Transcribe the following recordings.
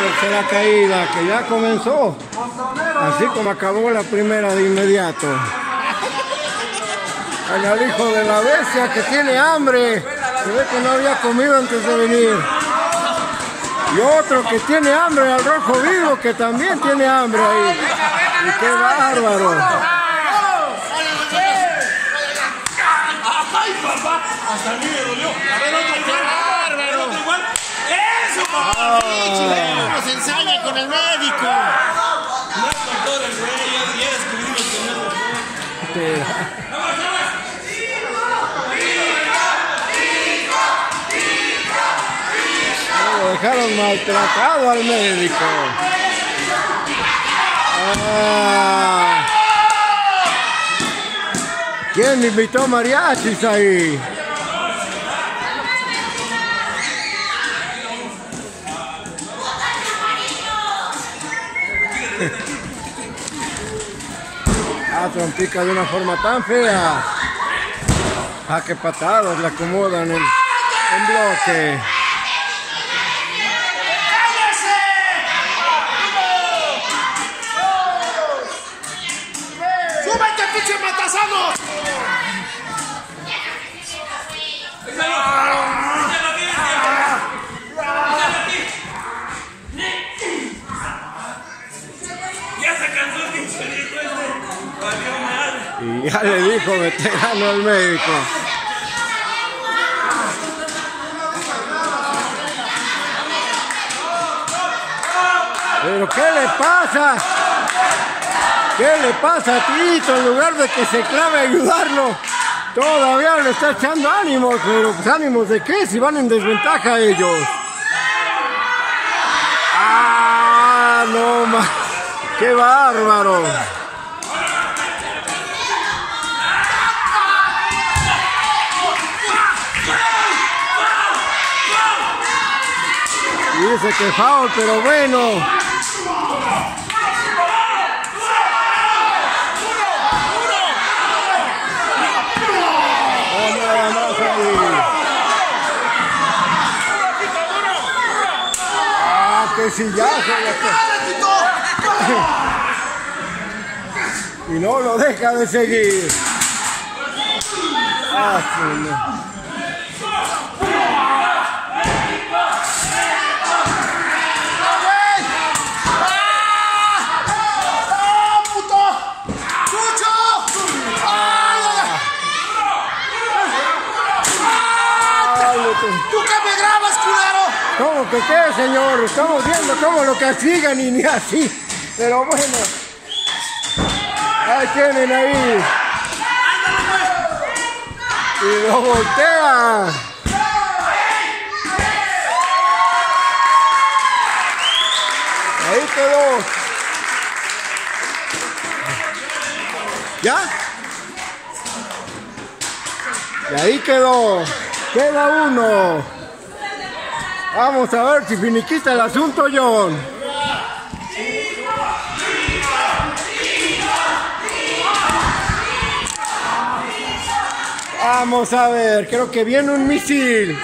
tercera caída que ya comenzó, así como acabó la primera de inmediato. Al hijo de la bestia que tiene hambre, se ve que no había comido antes de venir. Y otro que tiene hambre, al rojo vivo, que también tiene hambre ahí. Y qué bárbaro. ¡Ay, papá! Hasta a mí me dolió. A ver, otro igual. ¡Eso, papá! ¿Cómo se ensaña con el médico? No es doctor el güey, ya descubrimos que no es doctor. Lo dejaron maltratado al médico. ¿Quién invitó mariachis ahí? Trompica de una forma tan fea. Qué patadas le acomodan en bloque. ¡Súbete, pinche matasano! Y ya le dijo veterano al médico. ¿Pero qué le pasa? ¿Qué le pasa a Tito? En lugar de que se clave a ayudarlo, todavía le está echando ánimos. Pero pues, ¿ánimos de qué? Si van en desventaja ellos. No más. ¡Qué bárbaro! Dice que foul, pero bueno. Nada más ahí. Que si ya y no lo deja de seguir. No. ¿Tú qué me grabas, culero? ¿Cómo que qué, señor? Estamos viendo cómo lo castigan y ni así. Pero bueno. Ahí tienen ahí. Y lo voltea. Ahí quedó. ¿Ya? Y ahí quedó. Queda uno. Vamos a ver si finiquita el asunto, John. Vamos a ver, creo que viene un misil.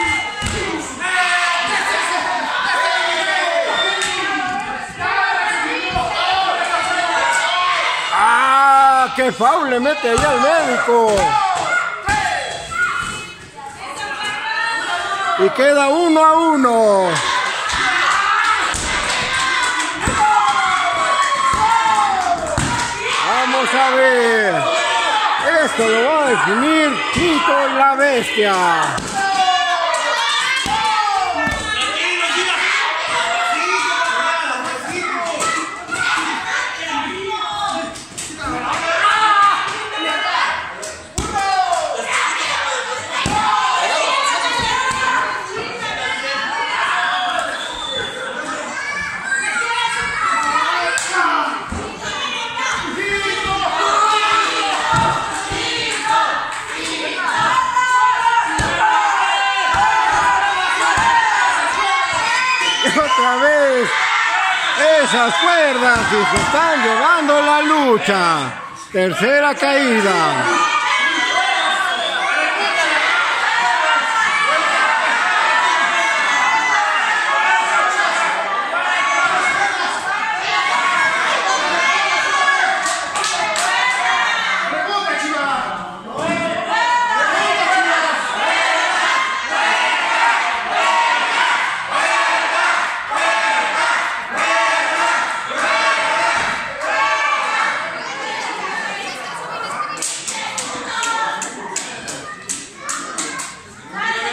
¡Qué foul le mete ahí al médico! Y queda 1-1. Vamos a ver. Esto lo va a definir Tito la Bestia. Otra vez esas cuerdas y se están llevando la lucha. Tercera caída.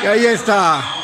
Y ahí está.